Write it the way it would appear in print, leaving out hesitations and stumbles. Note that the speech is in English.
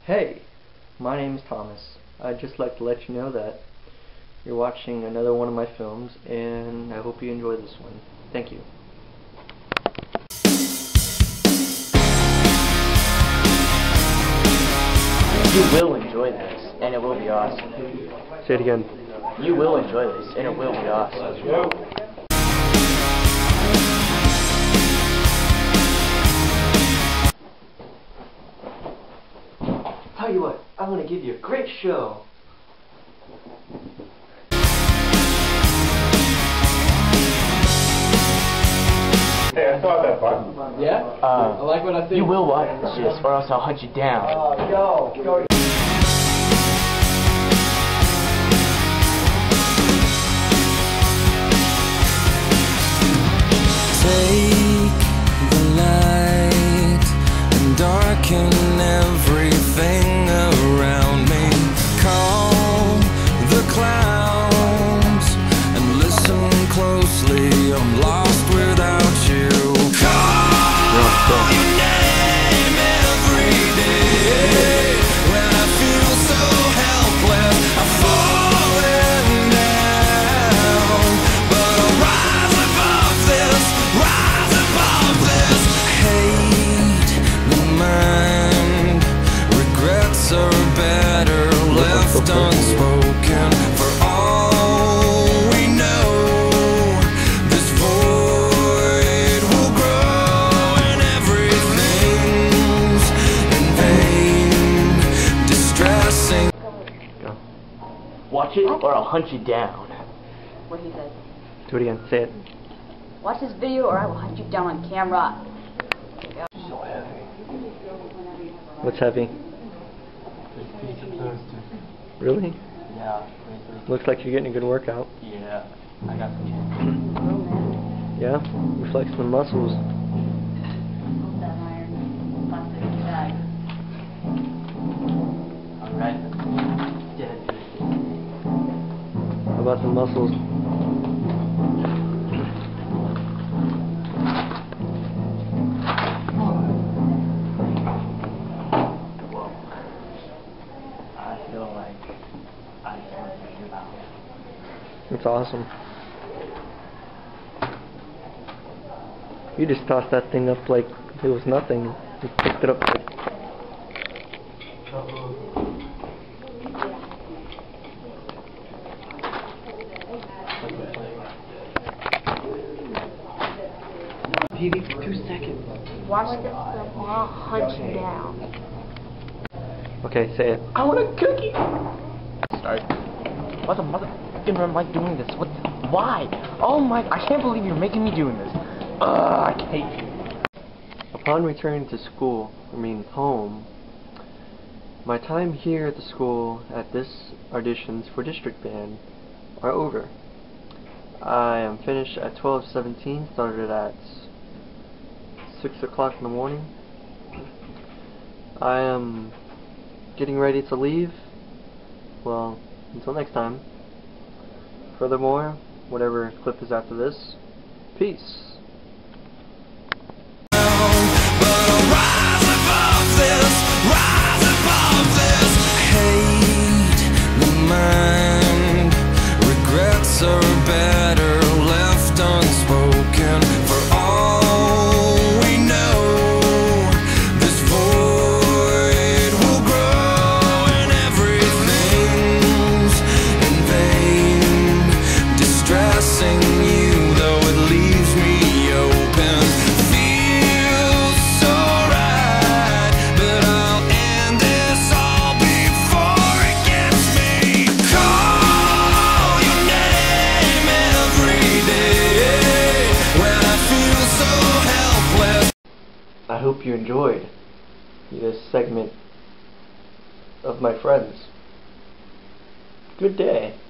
Hey, my name is Thomas. I'd just like to let you know that you're watching another one of my films, and I hope you enjoy this one. Thank you. You will enjoy this, and it will be awesome. Say it again. You will enjoy this, and it will be awesome. Tell you what, I'm gonna give you a great show. Hey, I saw that button. Yeah? I like what I see. You will watch this, or else I'll hunt you down. Go. Take the light and darken everything around me. Calm the clouds and listen closely. I'm lost without you. Call your name every day. When I feel so helpless, I'm falling down. But I'll rise above this, rise above this. Hate the mind, regrets are better left unspoken. For all we know, this void will grow, and everything's in vain, distressing. Watch it, or I'll hunt you down. What he said. Do it again. Say it. Watch this video or I will hunt you down on camera. So heavy. What's heavy? Really? Yeah, Looks like you're getting a good workout. yeah. I got some chicken. Yeah? You're flexing the muscles. Alright. How about the muscles? I feel like I can you out. That's awesome. You just tossed that thing up like it was nothing. You picked it up like... TV for 2 seconds. Watch this or I'll hunt you down. Okay, say it. I want a cookie! Sorry. What the motherfucking am I doing this? What? Why? Oh my, I can't believe you're making me doing this. I hate you. Upon returning to school, home, my time here at the school at this auditions for district band are over. I am finished at 12:17, started at 6 o'clock in the morning. I am getting ready to leave. Well, until next time. Furthermore, whatever clip is after this, peace. Are better left unspoken. For all we know, this void will grow, and everything's in vain, distressing you, though it leaves me open. Feels so right, but I'll end this all before it gets me. Call your name every day when I feel so helpless. I hope you enjoyed this segment of my friends. Good day.